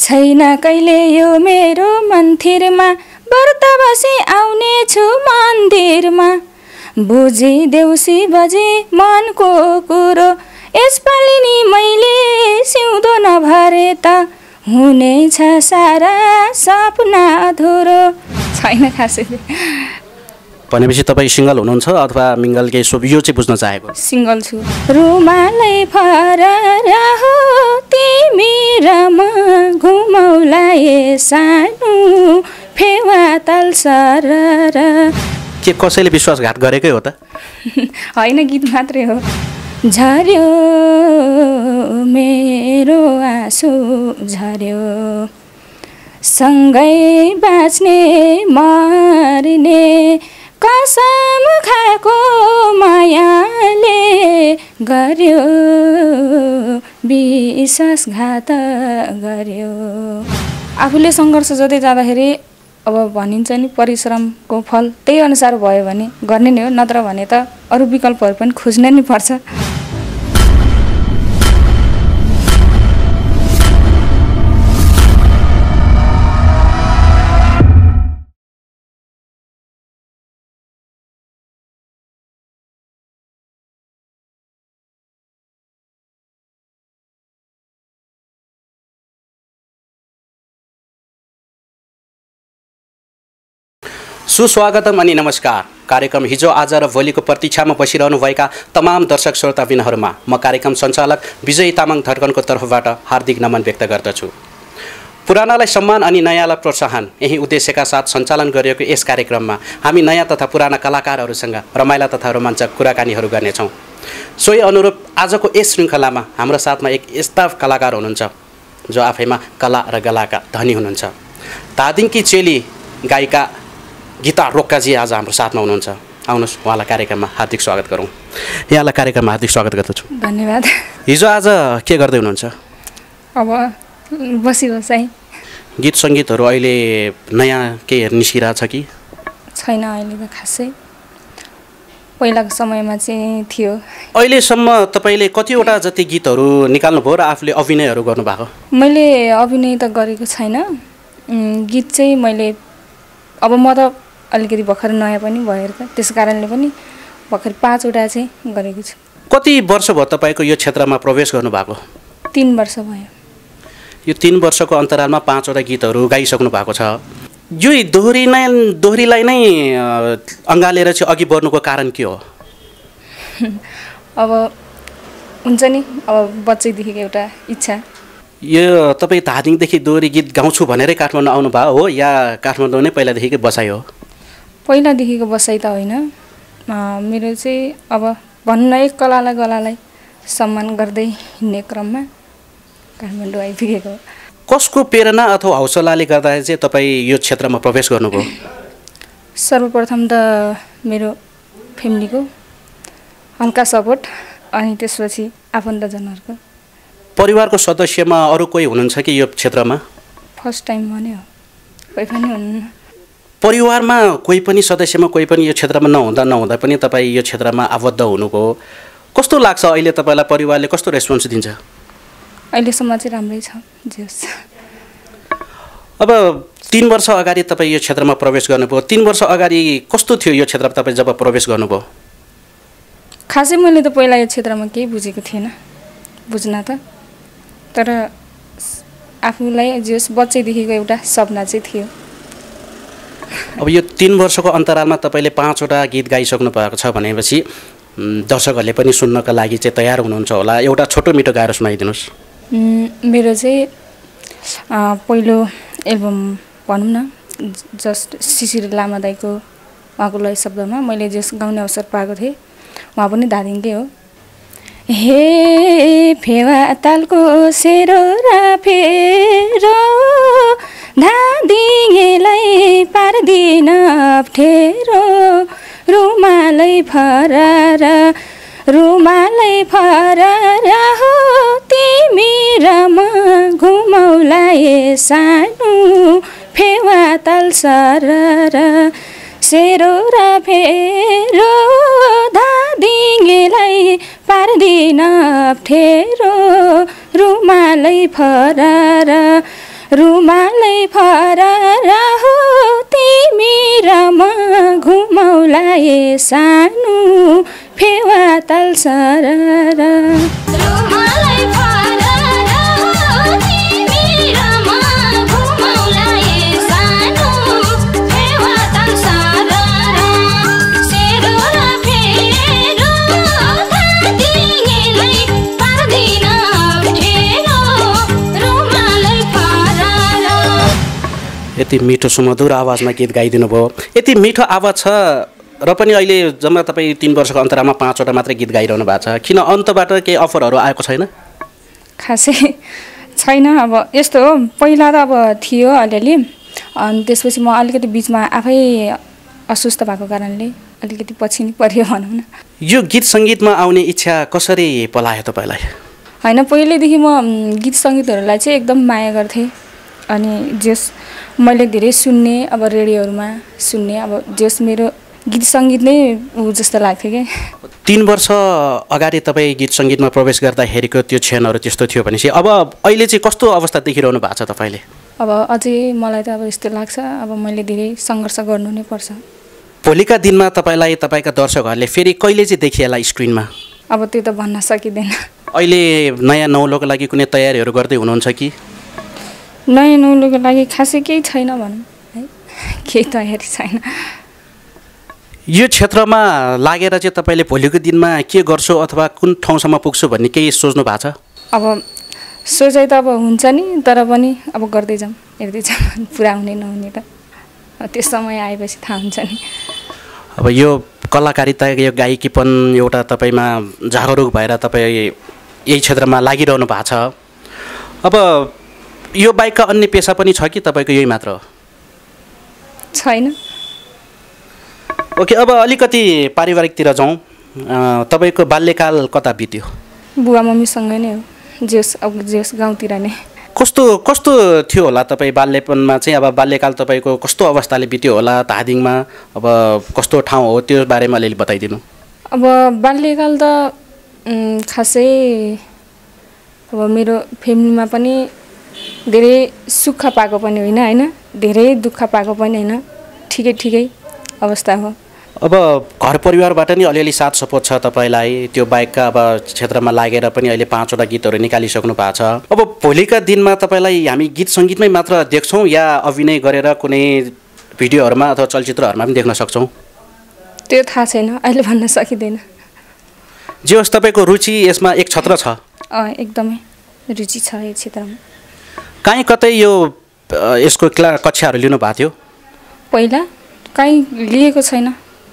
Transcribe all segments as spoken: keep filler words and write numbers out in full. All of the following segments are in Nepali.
छैन कहिले यो मेरो मन्थिरमा व्रत बसी आउने छु मन्दिरमा बुझिदेऊ शिवजी मनको कुरो यसपालि नि मैले सिउँदो नभरे त हुनेछ सारा सपना अधुरो छैन खासै भनेपछि तपाईँ सिङ्गल हुनुहुन्छ अथवा मिङ्गल केही सो यो चाहिँ बुझ्न चाहेको सिङ्गल छु रुमालै फरार हो तिमी र म घुमौला ए सानो फेवा ताल सरर के कसैले विश्वासघात गरेकै हो त होइन गीत मात्रै हो झर्यो मेरो आँसु झर्यो सँगै बाँच्ने मर्ने कसम खाएको मायाले गर्यो विश्वासघात गर्यो आफूले सङ्घर्ष गर्दै जाँदाखेरि अब भनिन्छ नि परिश्रमको फल त्यही अनुसार भयो भने गर्ने नै हो नत्र भने त अरू विकल्पहरू पनि खोज्न नि पर्छ सुस्वागतम अनि नमस्कार कार्यक्रम हिजो आज र भोलिको प्रतीक्षामा बसिरहनुभएका तमाम दर्शक श्रोताबिनहरूमा म कार्यक्रम सञ्चालक विजय तामाङ धर्कनको तर्फबाट हार्दिक नमन व्यक्त गर्दछु। पुरानालाई सम्मान अनि नयाँलाई प्रोत्साहन यही उद्देश्यका साथ सञ्चालन गरिएको यस कार्यक्रममा हामी नयाँ तथा पुराना कलाकारहरूसँग रमाइला तथा रोमाञ्चक कुराकानीहरू गर्नेछौँ। सोही अनुरूप आजको यस श्रृङ्खलामा हाम्रो साथमा एक यस्ता कलाकार हुनुहुन्छ जो आफैमा कला र गलाका धनी हुनुहुन्छ। धादिङकी चेली गायिका गीता रोक्काजी आज हाम्रो साथमा हुनुहुन्छ। आउनुहोस् उहाँलाई कार्यक्रममा हार्दिक स्वागत गरौँ। यहाँलाई कार्यक्रममा हार्दिक स्वागत गर्दछु। धन्यवाद। हिजो आज के गर्दै हुनुहुन्छ? अब बसी बसाइ गीत सङ्गीतहरू अहिले नयाँ के निस्किरहेछ कि छैन? अहिले त खासै पहिलाको समयमा चाहिँ थियो। अहिलेसम्म तपाईँले कतिवटा जति गीतहरू निकाल्नुभयो र आफूले अभिनयहरू गर्नुभएको? मैले अभिनय त गरेको छैन। गीत चाहिँ मैले अब म त अलिकति भर्खर नयाँ पनि भएर त त्यस कारणले पनि भर्खर पाँचवटा चाहिँ गरेको छु। कति वर्ष भयो तपाईँको यो क्षेत्रमा प्रवेश गर्नुभएको? तीन वर्ष भयो। यो तीन वर्षको अन्तरालमा पाँचवटा गीतहरू गाइसक्नु भएको छ। यो दोहोरी नै दोहोरीलाई नै अँगालेर चाहिँ अघि बढ्नुको कारण के हो? अब हुन्छ नि अब बच्चैदेखिको एउटा इच्छा। यो तपाईँ धादिङदेखि दोहोरी गीत गाउँछु भनेरै काठमाडौँ आउनुभयो हो या काठमाडौँ नै पहिलादेखिकै बसाइ हो? पहिलादेखिको बसाइ त होइन, मेरो चाहिँ अब भन्न एक कलालाई गलालाई सम्मान गर्दै हिँड्ने क्रममा काठमाडौँ आइपुगेको। कसको प्रेरणा अथवा हौसलाले गर्दाखेरि चाहिँ तपाईँ यो क्षेत्रमा प्रवेश गर्नुभयो? सर्वप्रथम त मेरो फ्यामिलीको हल्का सपोर्ट अनि त्यसपछि आफन्तजनहरूको। परिवारको सदस्यमा अरू कोही हुनुहुन्छ कि यो क्षेत्रमा? फर्स्ट टाइम भने हो, कोही पनि हुनुहुन्न। परिवारमा कोही पनि सदस्यमा कोही पनि यो क्षेत्रमा नहुँदा नहुँदा पनि तपाईँ यो क्षेत्रमा आबद्ध हुनुभयो। कस्तो लाग्छ अहिले तपाईँलाई? परिवारले कस्तो रेस्पोन्स दिन्छ? अहिलेसम्म चाहिँ राम्रै छ। जे होस्। अब तीन वर्ष अगाडि तपाईँ यो क्षेत्रमा प्रवेश गर्नुभयो। तीन वर्ष अगाडि कस्तो थियो यो क्षेत्रमा तपाईँ जब प्रवेश गर्नुभयो? खासै मैले त पहिला यो क्षेत्रमा केही बुझेको थिएन, बुझ्न त, तर आफूलाई जे होस् बच्चैदेखिको एउटा सपना चाहिँ थियो। अब यो तीन वर्षको अन्तरालमा तपाईँले पाँचवटा गीत गाइसक्नु भएको छ भनेपछि दर्शकहरूले पनि सुन्नका लागि चाहिँ तयार हुनुहुन्छ होला। एउटा छोटो मिठो गाएर सुनाइदिनुहोस्। मेरो चाहिँ पहिलो एल्बम भनौँ न, जस्ट शिशिर लामा दाईको उहाँको लय शब्दमा मैले जस गाउने अवसर पाएको थिएँ। उहाँ पनि धादिङकै हो। हे फेवा तालको सेरो र फेरो धादिङेलाई पार्दिन अप्ठेरो रुमालै फरार रुमालै फरार हो तिमी र म घुमौला ए सानो फेवा ताल सरर सेरो र फेरो धादिङेलाई पार्दिन अप्ठेरो रुमालै फरार रुमालै फरारा हो तिमी र म घुमौला ए सानो फेवा ताल सररा रुमालै फरारा हो तिमी र म घुमौला ए सानो फेवा ताल सररा सेरो र फेरो दिङेलै पर्दिन अप्ठेरो रुमालै फरारा। यति मिठो सुमधुर आवाजमा गीत गाइदिनु भयो। यति मिठो आवाज छ र पनि अहिले जम्मा तपाईँ तिन वर्षको अन्तरालमा पाँचवटा मात्रै गीत गाइरहनु भएको छ। किन अन्तबाट केही अफरहरू आएको छैन? खासै छैन। अब यस्तो हो, पहिला त अब थियो अलिअलि, अनि त्यसपछि म अलिकति बिचमा आफै अस्वस्थ भएको कारणले अलिकति पछि नै पऱ्यो भनौँ न। यो गीत सङ्गीतमा आउने इच्छा कसरी पलायो तपाईँलाई? होइन, पहिल्यैदेखि म गीत सङ्गीतहरूलाई चाहिँ एकदम माया गर्थेँ। अनि जस मैले धेरै सुन्ने, अब रेडियोहरूमा सुन्ने, अब जस मेरो गीत सङ्गीत नै ऊ जस्तो लाग्थ्यो क्या। तिन वर्ष अगाडि तपाईँ गीत सङ्गीतमा प्रवेश गर्दाखेरिको त्यो क्षणहरू त्यस्तो थियो भनेपछि अब अहिले चाहिँ कस्तो अवस्था देखिरहनु भएको छ तपाईँले? अब अझै मलाई त अब यस्तो लाग्छ, अब मैले धेरै सङ्घर्ष गर्नु नै पर्छ। भोलिका दिनमा तपाईँलाई तपाईँका दर्शकहरूले फेरि कहिले चाहिँ देखिएला स्क्रिनमा? अब त्यो त भन्न सकिँदैन। अहिले नयाँ नौलोको लागि कुनै तयारीहरू गर्दै हुनुहुन्छ कि? नयाँ नौलोको लागि खासै केही छैन भनौँ है, केही तयारी छैन। यो क्षेत्रमा लागेर चाहिँ तपाईँले भोलिको दिनमा के गर्छु अथवा कुन ठाउँसम्म पुग्छु भन्ने केही सोच्नु भएको छ? अब सोचाइ त अब हुन्छ नि, तर पनि अब गर्दै जाउँ, हेर्दै जाउँ, पुरा हुने नहुने त त्यो समय आएपछि थाहा हुन्छ नि। अब यो कलाकारिता, यो गायकीपन एउटा तपाईँमा जागरुक भएर तपाईँ यही क्षेत्रमा लागिरहनु भएको छ। अब यो बाहेकका अन्य पेसा पनि छ कि तपाईँको यही मात्र हो? छैन। ओके, अब अलिकति पारिवारिकतिर जाउँ। तपाईँको बाल्यकाल कता बित्यो? बुवा मम्मीसँगै नै हो, जेस अब जेस गाउँतिर नै। कस्तो कस्तो थियो होला तपाईँ बाल्यपनमा चाहिँ? अब बाल्यकाल तपाईँको कस्तो अवस्थाले बित्यो होला धादिङमा? अब कस्तो ठाउँ हो त्यो बारेमा अलिअलि बताइदिनु। अब बाल्यकाल त खासै अब मेरो फ्यामिलीमा पनि धेरै सुख पाएको पनि होइन, होइन धेरै दुःख पाएको पनि होइन, ठिकै ठिकै अवस्था हो। अब घर परिवारबाट नि अलिअलि साथ सपोर्ट छ तपाईँलाई, त्यो बाहेकका अब क्षेत्रमा लागेर पनि अहिले पाँचवटा गीतहरू निकालिसक्नु भएको छ। अब भोलिका दिनमा तपाईँलाई हामी गीत सङ्गीतमै मात्र देख्छौँ या अभिनय गरेर कुनै भिडियोहरूमा अथवा चलचित्रहरूमा पनि देख्न सक्छौँ? त्यो थाहा छैन, अहिले भन्न सकिँदैन। जे होस्, तपाईँको रुचि यसमा एक छत्र छ? अँ, एकदमै रुचि छ यो क्षेत्रमा। काहीँ कतै यो यसको क्ला कक्षाहरू लिनु भएको थियो? पहिला काहीँ लिएको छैन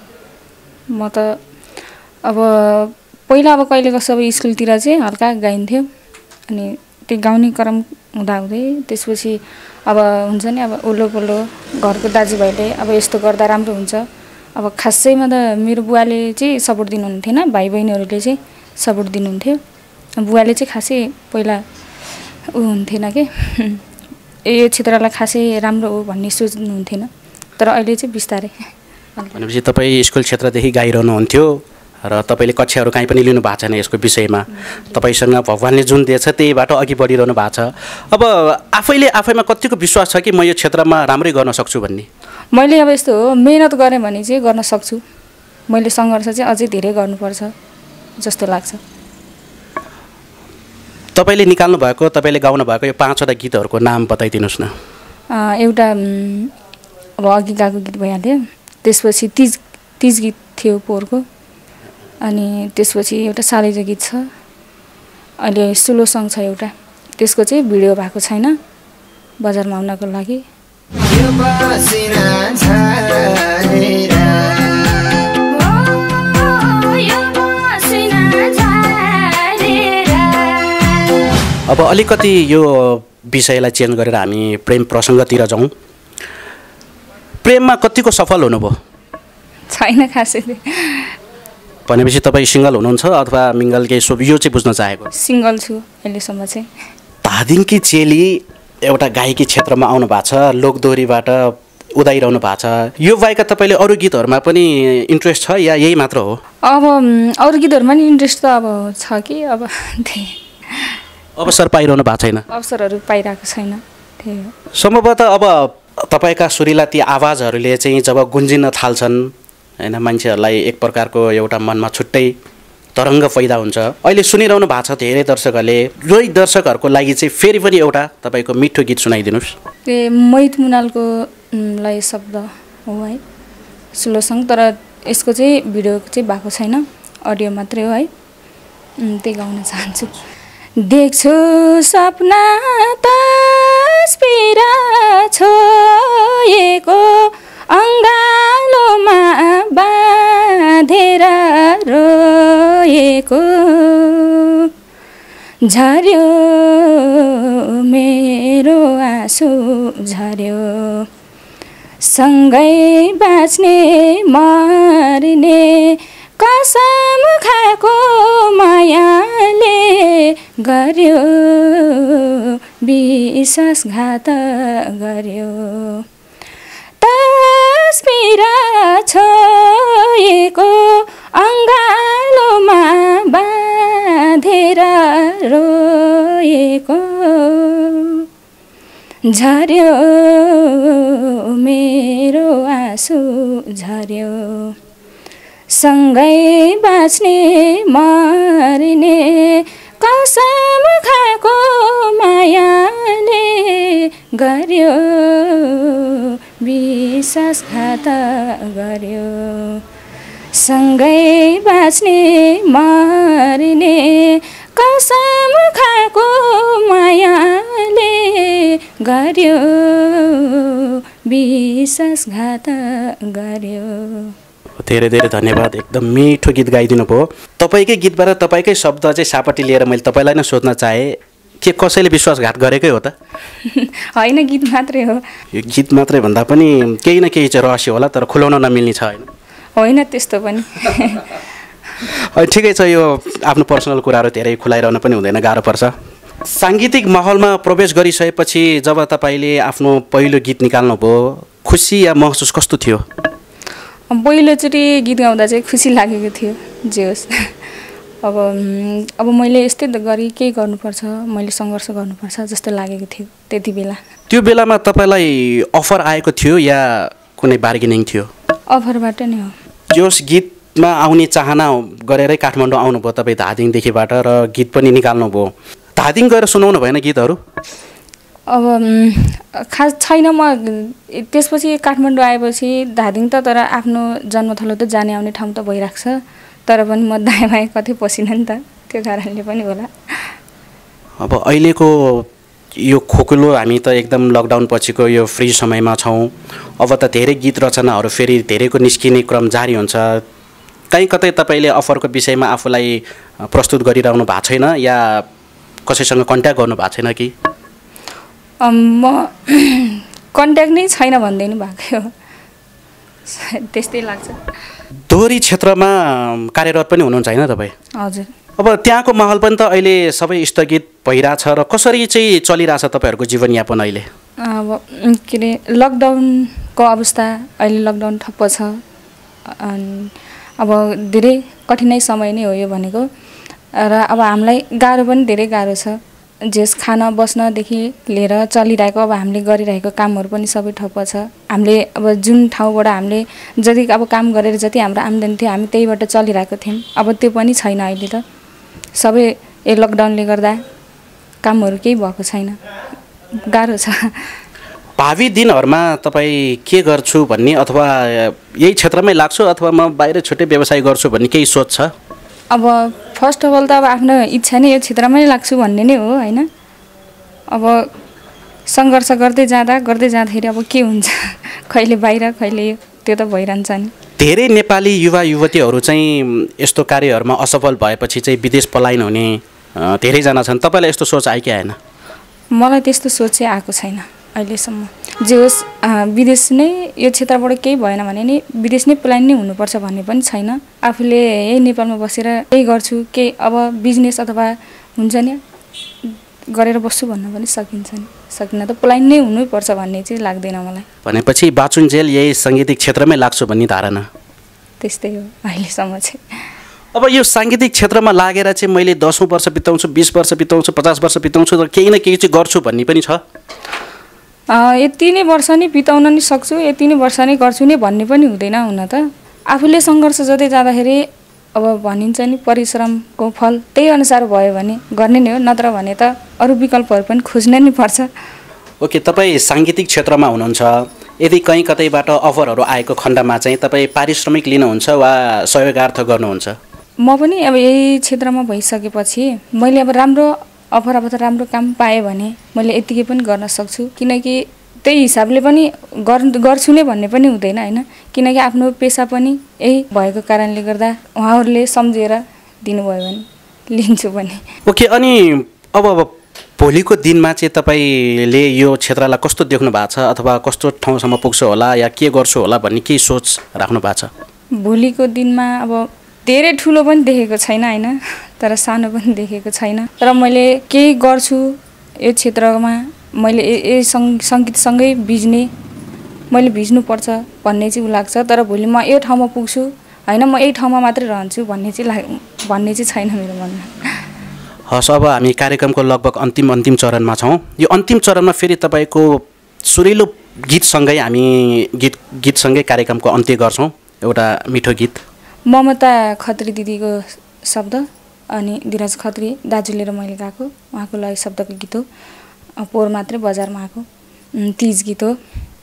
म त। अब पहिला अब कहिले कसो अब स्कुलतिर चाहिँ हल्का गाइन्थ्यो, अनि त्यो गाउने क्रम हुँदाहुँदै त्यसपछि अब हुन्छ नि, अब ओल्लो पल्लो घरको दाजुभाइले अब यस्तो गर्दा राम्रो हुन्छ। अब खासैमा त मेरो बुवाले चाहिँ सपोर्ट दिनुहुन्थेन, भाइ बहिनीहरूले चाहिँ सपोर्ट दिनुहुन्थ्यो। बुवाले चाहिँ खासै पहिला ऊ हुन्थेन कि यो क्षेत्रलाई खासै राम्रो हो भन्ने सोच्नुहुन्थेन, तर अहिले चाहिँ बिस्तारै। भनेपछि तपाईँ स्कुल क्षेत्रदेखि गाइरहनुहुन्थ्यो र तपाईँले कक्षाहरू काहीँ पनि लिनु भएको छैन यसको विषयमा? तपाईँसँग भगवान्ले जुन दिएछ त्यहीबाट अघि बढिरहनु भएको छ। अब आफैले आफैमा कतिको विश्वास छ कि म यो क्षेत्रमा राम्रै गर्न सक्छु भन्ने? मैले अब यस्तो हो, मेहनत गरेँ भने चाहिँ गर्न सक्छु। मैले सङ्घर्ष चाहिँ अझै धेरै गर्नुपर्छ जस्तो लाग्छ। तपाईँले निकाल्नु भएको, तपाईँले गाउनु भएको यो पाँचवटा गीतहरूको नाम बताइदिनुहोस् न। एउटा अब अघि गएको गीत भइहाल्यो, त्यसपछि तिज तिज गीत थियो पोहोरको, अनि त्यसपछि एउटा सालेजो गीत छ, अहिले सोलो सङ छ एउटा, त्यसको चाहिँ भिडियो भएको छैन बजारमा आउनको लागि। अब अलिकति यो विषयलाई चेन्ज गरेर हामी प्रेम प्रसङ्गतिर जाउँ। प्रेममा कतिको सफल हुनुभयो? छैन खासै। भनेपछि तपाईँ सिङ्गल हुनुहुन्छ अथवा मिङ्गल, केही सो यो चाहिँ बुझ्न चाहेको? सिङ्गल छु अहिलेसम्म चाहिँ। धादिङकी चेली एउटा गायकी क्षेत्रमा आउनु भएको छ, लोकदोहोरीबाट उदाइरहनु भएको छ। यो बाहेक तपाईँले अरू गीतहरूमा पनि इन्ट्रेस्ट छ या यही मात्र हो? अब अरू गीतहरूमा नि इन्ट्रेस्ट त अब छ कि अब अवसर पाइरहनु भएको छैन? अवसरहरू पाइरहेको छैन। त्यही हो। सम्भवतः अब तपाईँका सुरिला ती आवाजहरूले चाहिँ जब गुन्जिन थाल्छन् होइन मान्छेहरूलाई एक प्रकारको एउटा मनमा छुट्टै तरङ्ग पैदा हुन्छ। अहिले सुनिरहनु भएको छ धेरै दर्शकहरूले, यही दर्शकहरूको लागि चाहिँ फेरि पनि एउटा तपाईँको मिठो गीत सुनाइदिनुहोस्। त्यो मोहित मुनालको लय शब्द हो है, स्लो सङ, तर यसको चाहिँ भिडियो चाहिँ भएको छैन, अडियो मात्रै हो है। त्यही गाउन चाहन्छु। देख्छु सपना तस्बिर छोएको अङ्गालोमा बाँधेर रोएको, झर्यो मेरो आँसु झर्यो, सँगै बाँच्ने मर्ने कसम खाएको मायाले गर्यो विश्वासघात गर्यो। तस्बिर छोएको अङ्गालोमा बाँधेर रोएको, झर्यो मेरो आँसु झर्यो, सँगै बाँच्ने मर्ने कसम खाएको मायाले गर्यो विश्वासघात गर्यो, सँगै बाँच्ने मर्ने कसम खाएको मायाले गर्यो विश्वासघात गर्यो। धेरै धेरै धन्यवाद, एकदम मिठो गीत गाइदिनु भयो। तपाईँकै गीतबाट तपाईँकै शब्द चाहिँ सापट्टि लिएर मैले तपाईँलाई नै सोध्न चाहेँ, के कसैले विश्वासघात गरेकै हो त? होइन, गीत मात्रै हो। यो गीत मात्रै भन्दा पनि केही न केही चाहिँ रहस्य होला, तर खुलाउन नमिल्ने छ होइन? होइन त्यस्तो पनि। ठिकै छ, यो आफ्नो पर्सनल कुराहरू धेरै खुलाइरहन पनि हुँदैन, गाह्रो पर्छ। साङ्गीतिक माहौलमा प्रवेश गरिसकेपछि जब तपाईँले आफ्नो पहिलो गीत निकाल्नुभयो, खुसी या महसुस कस्तो थियो? पहिलोचोटि गीत गाउँदा चाहिँ खुसी लागेको थियो, जे होस्। अब अब मैले यस्तै गरी केही गर्नुपर्छ, मैले सङ्घर्ष गर्नुपर्छ जस्तो लागेको थियो त्यति बेला। त्यो बेलामा तपाईँलाई अफर आएको थियो या कुनै बार्गेनिङ थियो? अफरबाट नै हो। यस गीतमा आउने चाहना गरेरै काठमाडौँ आउनुभयो तपाईँ धादिङदेखिबाट, र गीत पनि निकाल्नुभयो। धादिङ गएर सुनाउनु भएन गीतहरू? अब खास छैन, म त्यसपछि काठमाडौँ आएपछि धादिङ त, तर आफ्नो जन्मथलो त जाने आउने ठाउँ त भइरहेको छ, तर पनि म दायाँ बायाँ कतै पसिनँ नि त, त्यो कारणले पनि होला। अब अहिलेको यो खोकुलो, हामी त एकदम लकडाउन पछिको यो फ्री समयमा छौँ, अब त धेरै गीत रचनाहरू फेरि धेरैको निस्किने क्रम जारी हुन्छ। कहीँ कतै तपाईँले अफरको विषयमा आफूलाई प्रस्तुत गरिरहनु भएको छैन या कसैसँग कन्ट्याक्ट गर्नु भएको छैन कि? म कन्ट्याक्ट नै छैन भन्दै नि भएकै हो, त्यस्तै लाग्छ। दोहोरी क्षेत्रमा कार्यरत पनि हुनुहुन्छ होइन तपाईँ? हजुर। अब त्यहाँको माहौल पनि त अहिले सबै स्थगित भइरहेछ, र कसरी चाहिँ चलिरहेछ तपाईँहरूको जीवनयापन अहिले? अब के अरे लकडाउनको अवस्था, अहिले लकडाउन ठप्प छ, अनि अब धेरै कठिनाइ समय नै हो यो भनेको, र अब हामीलाई गाह्रो पनि धेरै गाह्रो छ। जेस खाना बस्नदेखि लिएर चलिरहेको, अब हामीले गरिरहेको कामहरू पनि सबै ठप्प छ। हामीले अब जुन ठाउँबाट हामीले जति अब काम गरेर जति हाम्रो आम्दानी थियो हामी त्यहीबाट चलिरहेको थियौँ, अब त्यो पनि छैन अहिले त। सबै यो लकडाउनले गर्दा कामहरू केही भएको छैन, गाह्रो छ। भावी दिनहरूमा तपाईँ के गर्छु भन्ने, अथवा यही क्षेत्रमै लाग्छु अथवा म बाहिर छुट्टै व्यवसाय गर्छु भन्ने केही सोच छ? अब फर्स्ट अफ अल त अब आफ्नो इच्छा नै यो क्षेत्रमै लाग्छु भन्ने नै हो होइन। अब सङ्घर्ष गर्दै जाँदा गर्दै जाँदाखेरि अब के हुन्छ, कहिले बाहिर कहिले त्यो त भइरहन्छ नि। धेरै नेपाली युवा युवतीहरू चाहिँ यस्तो कार्यहरूमा असफल भएपछि चाहिँ विदेश पलायन हुने धेरैजना छन्, तपाईँलाई यस्तो सोच आयो कि आएन? मलाई त्यस्तो सोच चाहिँ आएको छैन अहिलेसम्म। जे होस् विदेश नै यो क्षेत्रबाट केही भएन भने नि विदेश नै पलायन नै हुनुपर्छ भन्ने पनि छैन। आफूले यही नेपालमा बसेर केही गर्छु, केही अब बिजनेस अथवा हुन्छ नि गरेर बस्छु भन्न पनि सकिन्छ नि, सकिन त पलायन नै हुनुपर्छ भन्ने चाहिँ लाग्दैन मलाई। भनेपछि बाचुन्जेल यही साङ्गीतिक क्षेत्रमै लाग्छु भन्ने धारणा? त्यस्तै हो अहिलेसम्म चाहिँ। अब यो साङ्गीतिक क्षेत्रमा लागेर चाहिँ मैले दसौँ वर्ष बिताउँछु, बिस वर्ष बिताउँछु, पचास वर्ष बिताउँछु, तर केही न केही चाहिँ गर्छु भन्ने पनि छ? यति नै वर्ष नै बिताउन नि सक्छु, यति नै वर्ष नै गर्छु नै भन्ने पनि हुँदैन। हुन त आफूले सङ्घर्ष गर्दै जाँदाखेरि अब भनिन्छ नि परिश्रमको फल त्यही अनुसार भयो भने गर्ने नै हो, नत्र भने त अरू विकल्पहरू पनि खोज्न नै पर्छ। ओके, तपाईँ साङ्गीतिक क्षेत्रमा हुनुहुन्छ, यदि कहीँ कतैबाट अफरहरू आएको खण्डमा चाहिँ तपाईँ पारिश्रमिक लिनुहुन्छ वा सहयोगार्थ गर्नुहुन्छ? म पनि अब यही क्षेत्रमा भइसकेपछि मैले अब राम्रो अफर अब त राम्रो काम पाएँ भने मैले यतिकै पनि गर्न सक्छु, किनकि त्यही हिसाबले पनि गर्छु नै भन्ने पनि हुँदैन होइन, किनकि आफ्नो पेसा पनि यही भएको कारणले गर्दा उहाँहरूले सम्झेर दिनुभयो भने लिन्छु पनि। ओके, अनि अब अब भोलिको दिनमा चाहिँ तपाईँले यो क्षेत्रलाई कस्तो देख्नु भएको छ अथवा कस्तो ठाउँसम्म पुग्छु होला या के गर्छु होला भन्ने केही सोच राख्नु भएको छ? भोलिको दिनमा अब धेरै ठुलो पनि देखेको छैन होइन, तर सानो पनि देखेको छैन, तर मैले केही गर्छु यो क्षेत्रमा, मैले यही सङ्गीतसँगै भिज्ने मैले भिज्नुपर्छ भन्ने चाहिँ उ लाग्छ। तर भोलि म यो ठाउँमा पुग्छु होइन, म यही ठाउँमा मात्रै रहन्छु भन्ने चाहिँ लाग भन्ने चाहिँ छैन मेरो मनमा। हस्, अब हामी कार्यक्रमको लगभग अन्तिम अन्तिम चरणमा छौँ। यो अन्तिम चरणमा फेरि तपाईँको सुरिलो गीतसँगै हामी गीत गीतसँगै कार्यक्रमको अन्त्य गर्छौँ। एउटा मिठो गीत ममता खत्री दिदीको शब्द अनि धीरज खत्री दाजुले र मैले गाएको उहाँको लय शब्दको गीत हो। पोहोर मात्रै बजारमा आएको तिज गीत हो।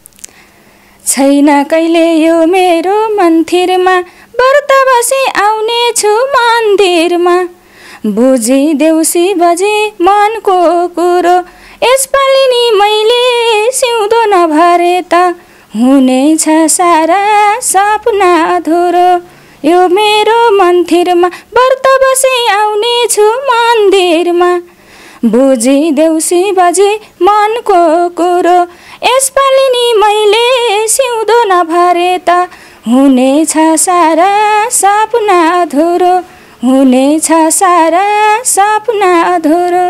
छैन कहिले यो मेरो मन्थिरमा, व्रत बसी आउने छु मन्दिरमा, बुझी देउसी बजी मनको कुरो, यसपालि नि मैले सिउँदो नभरे त हुनेछ सारा सपना अधुरो। यो मेरो मन्थिरमा, व्रत बसी आउने छु मन्दिरमा, बुझी देउसी बजी मनको कुरो, यसपालि नि मैले सिउँदो नभरे त हुनेछ सारा सपना अधुरो, हुनेछ सारा सपना अधुरो।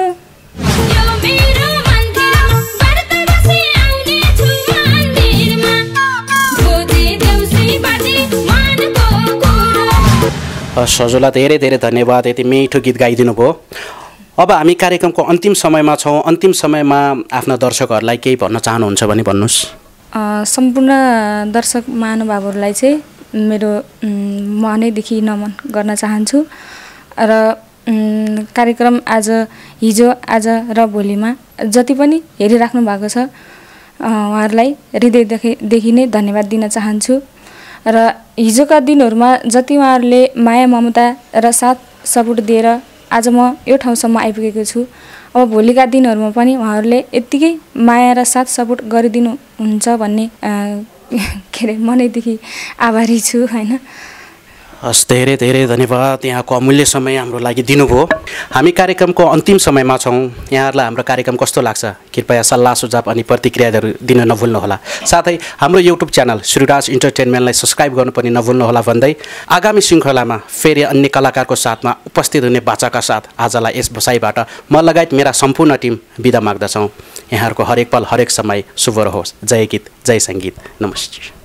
सजुला धेरै धेरै धन्यवाद, यति मिठो गीत गाइदिनु भयो। अब हामी कार्यक्रमको अन्तिम समयमा छौँ। अन्तिम समयमा आफ्ना दर्शकहरूलाई केही भन्न चाहनुहुन्छ भने भन्नुहोस्। सम्पूर्ण दर्शक महानुभावहरूलाई चाहिँ मेरो मनैदेखि नमन गर्न चाहन्छु र कार्यक्रम आज हिजो आज र भोलिमा जति पनि हेरिराख्नु भएको छ उहाँहरूलाई हृदयदेखि नै धन्यवाद दिन चाहन्छु र हिजोका दिनहरूमा जति उहाँहरूले माया ममता र साथ सपोर्ट दिएर आज म यो ठाउँसम्म आइपुगेको छु, अब भोलिका दिनहरूमा पनि उहाँहरूले यत्तिकै माया र साथ सपोर्ट गरिदिनु हुन्छ भन्ने के अरे मनैदेखि आभारी छु होइन। हस्, धेरै धेरै धन्यवाद, यहाँको अमूल्य समय हाम्रो लागि दिनुभयो। हामी कार्यक्रमको अन्तिम समयमा छौँ। यहाँहरूलाई हाम्रो कार्यक्रम कस्तो लाग्छ कृपया सल्लाह सुझाव अनि प्रतिक्रियाहरू दिन नभुल्नुहोला। साथै हाम्रो युट्युब च्यानल श्रीराज इन्टरटेनमेन्टलाई सब्सक्राइब गर्नु पनि नभुल्नुहोला भन्दै आगामी श्रृङ्खलामा फेरि अन्य कलाकारको साथमा उपस्थित हुने बाचाका साथ आजलाई यस बसाइबाट म लगायत मेरा सम्पूर्ण टिम बिदा माग्दछौँ। यहाँहरूको हरेक पल हरेक समय शुभ रहोस्। जय गीत, जय सङ्गीत, नमस्ते।